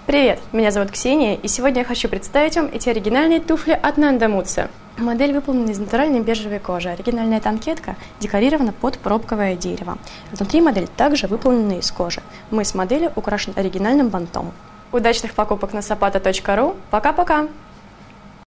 Привет, меня зовут Ксения, и сегодня я хочу представить вам эти оригинальные туфли от Нанда Муци. Модель выполнена из натуральной бежевой кожи, оригинальная танкетка декорирована под пробковое дерево. Внутри модель также выполнена из кожи. Мыс модели украшен оригинальным бантом. Удачных покупок на sapata.ru. Пока-пока!